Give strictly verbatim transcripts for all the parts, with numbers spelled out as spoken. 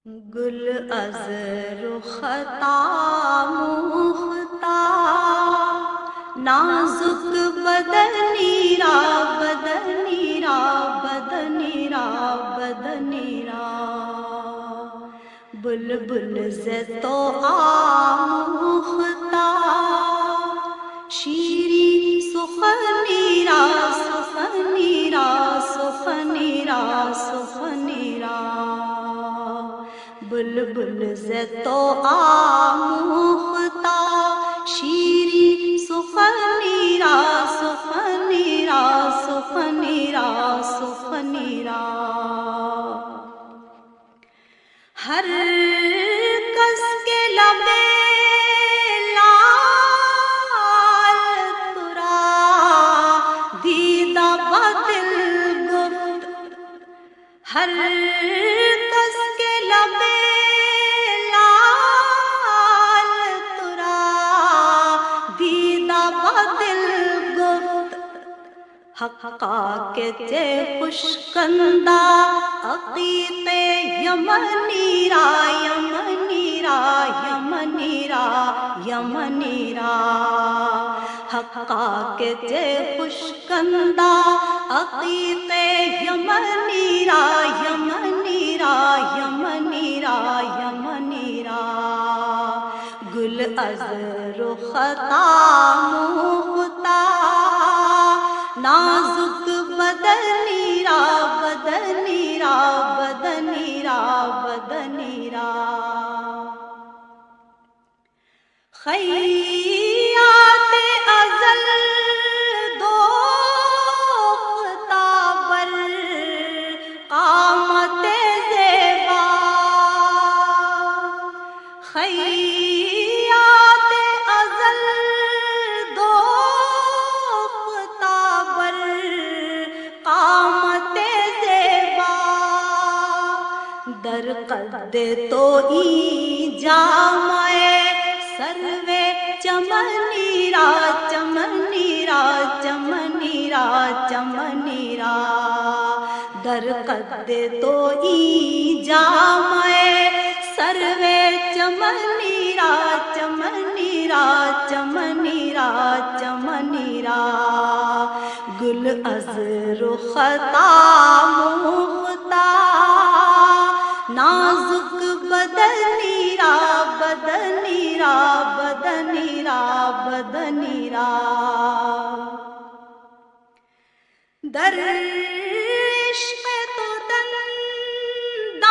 گل از رخطا مختا نازک بدنی را بدنی را بدنی را بدنی را بلبل ز تو آموختا شیرین سخنی را سخنی را سخنی را سخنی را بلبل ز تو آموختا شیرین سخنی را سخنی را سخنی را سخنی را ہر کس کے لبے لال ترا دیدہ بدل گفت ہر کس کے لبے لال ترا دیدہ بدل گفت حقا کے تے خوشکندہ عقیق یمنی را یمنی را یمنی را یمنی را حقا کے تے خوشکندہ عقیق یمنی را یمنی را یمنی را یمنی را گل از رخطا مختا نازک بدنی را بدنی را بدنی را بدنی را خیات ازل دوختا بر قامت زیبا خیات ازل دوختا بر قامت زیبا در قد تو ای جامع سروے چمنی را چمنی را چمنی را چمنی را در قد تو ای جامع سروے چمنی را چمنی را چمنی را چمنی را گل از رخطا مختا نازک بدنی را بدنی را بدنی را بدنی را در عشق تو دندان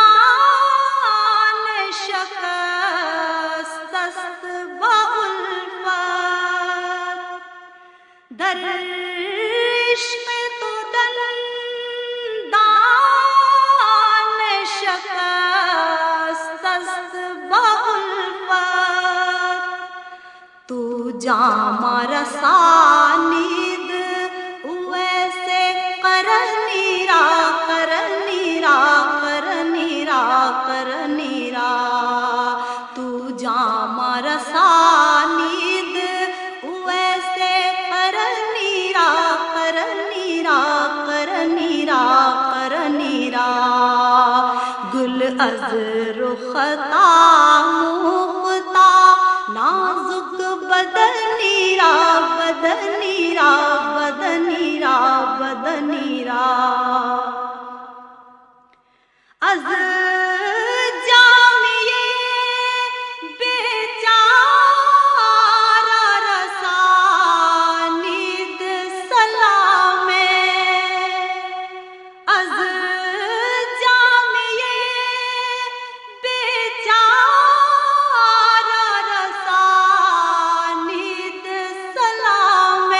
شکست است با الفت در عشق تو دندان شکست است با الفت تو جامع رسانید ویسے قرنی را قرنی را قرنی را قرنی را تو جامع رسانید ویسے قرنی را قرنی را قرنی را قرنی را گل از رخطا مختا نازک بدنی را بدنی را بدنی را بدنی را از جامعے بیچارہ رسانید سلام از جامعے بیچارہ رسانید سلام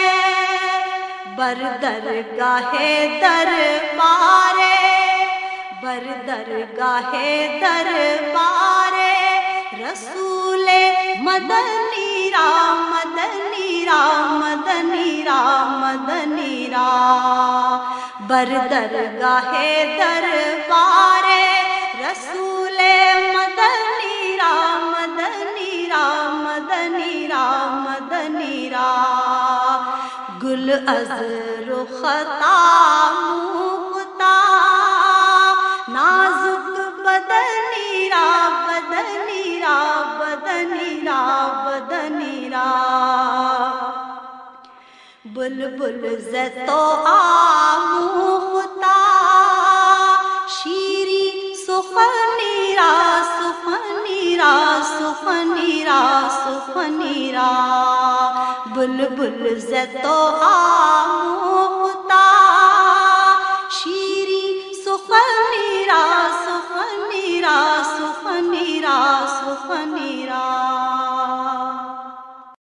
بر درگاہ دربار بر درگاہ دربار رسول مدنی را مدنی را مدنی را مدنی را بر درگاہ دربار رسول مدنی را مدنی را مدنی را مدنی را گل از رخطا مختا نازک بدنی بدنیرا بدنیرا بدنیرا بدنیرا بلبل زتو آموختا شیری سخنیرا سخنیرا سخنیرا سخنیرا بلبل زتو آموختا